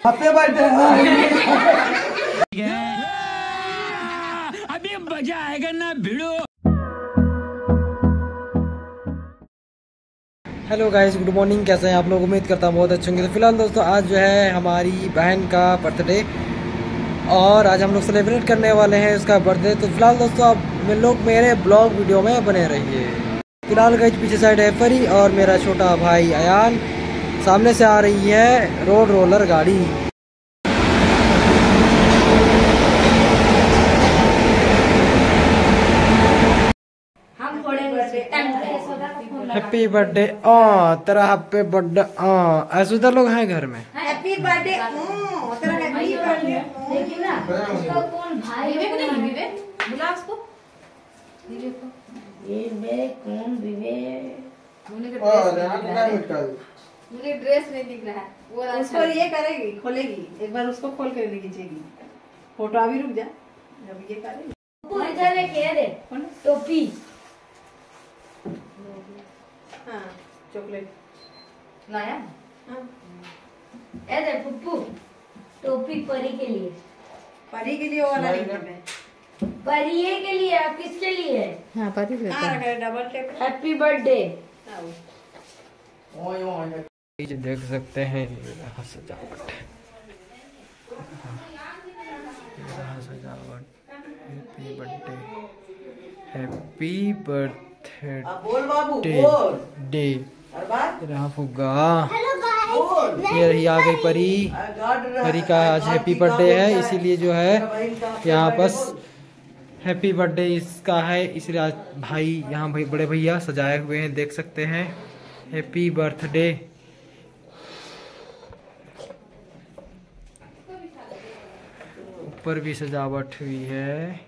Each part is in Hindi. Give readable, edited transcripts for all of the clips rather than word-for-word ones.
Happy birthday. अभी मजा आएगा ना भिड़ो। Hello guys, good morning. कैसे हैं आप लोग? उम्मीद करता हूँ बहुत अच्छे होंगे। तो फिलहाल दोस्तों आज जो है हमारी बहन का बर्थडे और आज हम लोग सेलिब्रेट करने वाले हैं उसका बर्थडे। तो फिलहाल दोस्तों आप लोग मेरे ब्लॉग वीडियो में बने रहिए। फिलहाल गाइस पीछे साइड है परी और मेरा छोटा भाई अयान। सामने से आ रही है रोड रोलर गाड़ी। हैप्पी बर्थडे तेरा हैप्पी बर्थडे ऐसे उधर लोग हैं घर में। हैप्पी बर्थडे तेरा हैप्पी बर्थडे। देखिए ना उसका कौन भाई विवेक नहीं, विवेक बुला उसको। ये विवेक कौन? विवेक मुझे ड्रेस नहीं दिख रहा है वो। उसको ये करेगी, खोलेगी एक बार, उसको खोल कर खींचेगी फोटो। अभी रुक जा, जब ये करेगी इधर लेके दे टोपी। हाँ चॉकलेट लाया। हाँ ए दे पुप्पू टोपी परी के लिए। परी के लिए वो वाला नहीं है, परिये के लिए। आप किसके लिए? हाँ परी के लिए डबल टेप। Happy birthday. देख सकते हैं सजावट, सजावट। हैप्पी बर्थडे, हैप्पी बर्थडे बोल बाबू बोल। डे रहा फुग्गा। हेलो ये रही आ गई परी। परी का आज हैप्पी बर्थडे है, इसीलिए जो है यहाँ बस हैप्पी बर्थडे इसका है, इसलिए आज भाई यहाँ भाई बड़े भैया सजाए हुए हैं, देख सकते हैं। Happy birthday. ऊपर भी सजावट हुई है।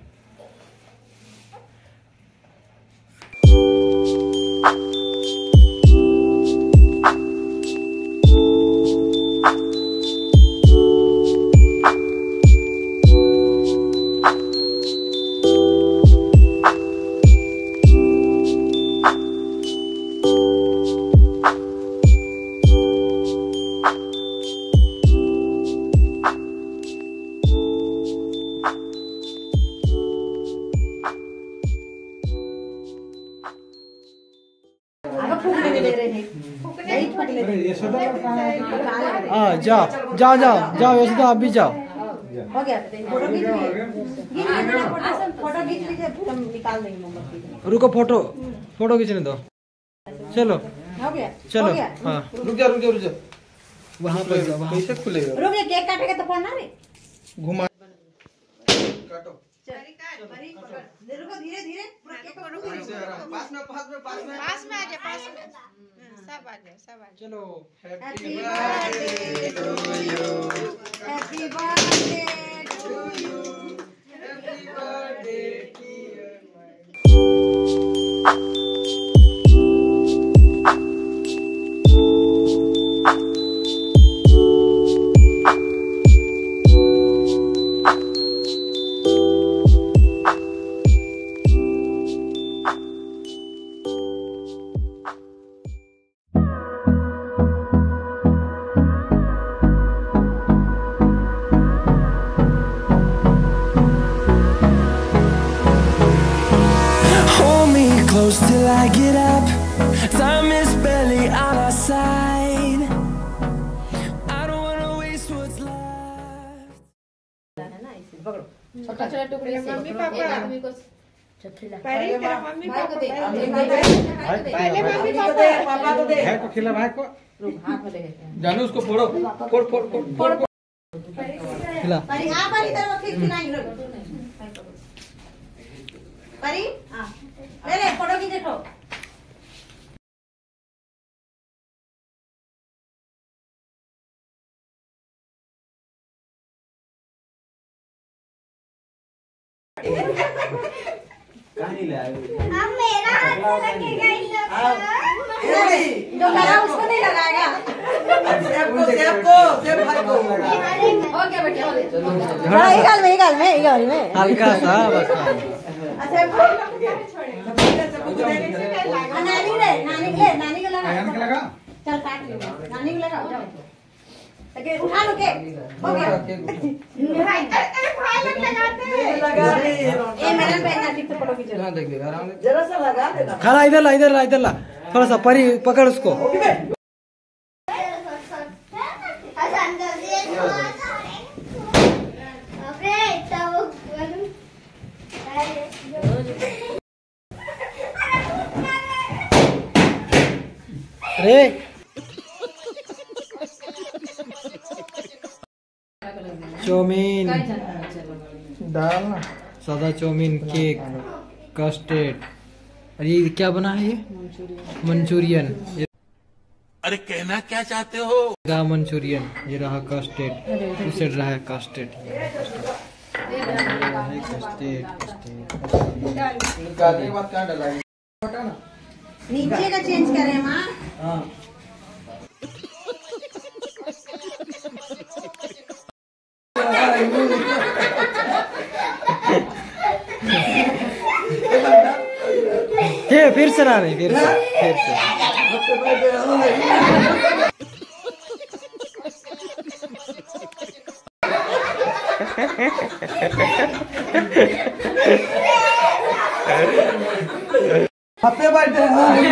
जाओ जाओ जाओ जाओ यशोदा, आप भी जाओ। हो गया फोटो खींच लीजिए, फोटो खींच लीजिए, हम निकाल देंगे मोमबत्ती। रुको फोटो खींचने दो। चलो हो गया, चलो। हो गया। हाँ रुक जा वहाँ पर जाओ, वहाँ। कैसे खुलेगा? रुक जा, केक काटेगा तो पढ़ना रे। घुमा काटो। रुको धीरे धीरे, पूरा केक को रुको। पास में आ जा, पास में सब आ जाए, सब आ जाए। चलो happy birthday to you, happy birthday to you, happy birthday close till I get up. Time is barely on our side. I don't wanna waste what's left. छोटा छोटा टुकड़े से मम्मी पापा आदमी को खिला। पहले मम्मी पापा को दे, पहले मम्मी पापा को दे। भाई को खिला, भाई को हाथ में ले जानू उसको फोड़ो, फोड़ खिला। परी आ, परी इधर फिर खिलाई लो। परी हां ले फोटो खींच देखो। कहां ले आए? अब मेरा हाथ लगेगा इन लोग। जो लगा उसको नहीं लगाएगा। सेब भाई को हो गया बेटा, हो गया। हाँ ये गाल में हल्का सा बस। अच्छा नानी को लगा। चल काट ले, नानी को लगा। उठा लो के हो गया भाई लगाते ए मैडम पहना ठीक से फोटो खींचो देख ले आराम से जरा सा लगा देना खाला इधर ला थोड़ा सा परी पकड़ उसको अरे चाउमीन डालना सादा चाउमीन, केक, कस्टर्ड। अरे ये क्या बना है? ये मंचूरियन। अरे कहना क्या चाहते हो? मंचूरियन। ये रहा कस्टर्ड, उसे रहा है कस्टर्ड। नीचे का चेंज करें माँ। फिर से ना नहीं, फिर से। Happy birthday.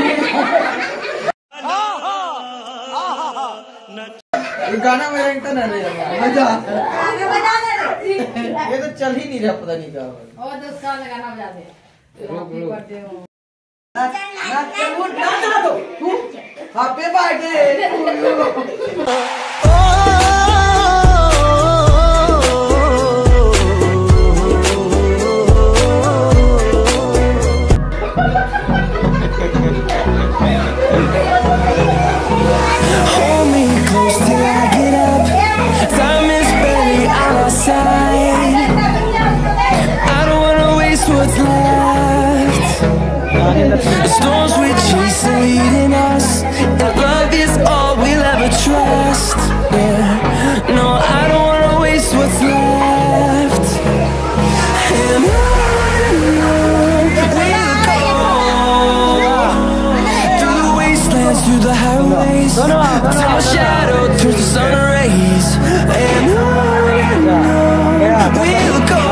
गाना में तो नहीं मजा ये तो चल ही नहीं रहा, पता नहीं क्या और तो उसका गाना बजा दे। Happy birthday happy birthday. The storms we chase are leading us, and love is all we'll ever trust. Yeah, no, I don't wanna waste what's left. And on we'll go, through the wastelands, through the highways, till my shadow turns to sun rays. And on we'll go.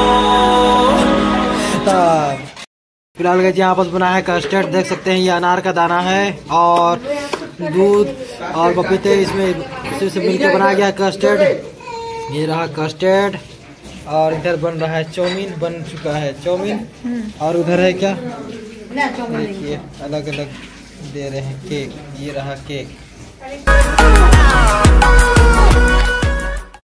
फिलहाल गाइस यहाँ पर बना है कस्टर्ड, देख सकते हैं ये अनार का दाना है और दूध और पपीते इसमें से मिलकर बनाया गया कस्टर्ड। ये रहा कस्टर्ड और इधर बन रहा है चाउमीन, बन चुका है चाउमीन। और उधर है क्या, देखिए अलग अलग दे रहे हैं केक। ये रहा केक।